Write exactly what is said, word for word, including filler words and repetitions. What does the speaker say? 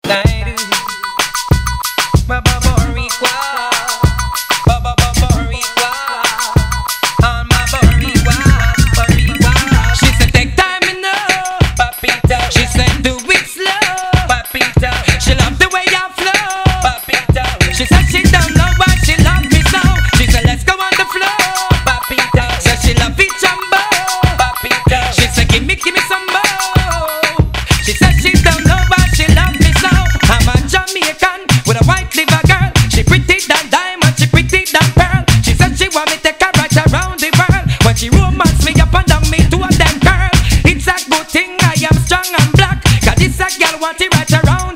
She romance me up and down me to a damn girl. It's a good thing I am strong and black, cause this a girl want it right around